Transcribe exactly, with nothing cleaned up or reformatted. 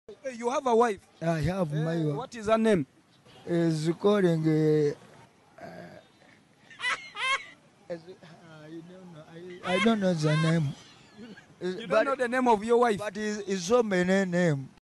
Hey, you have a wife? I have my Uh, wife. what is her name? Is calling. Uh, is, uh, you don't know. I, I don't know the name. You don't but know the name of your wife? but it's, it's so many name.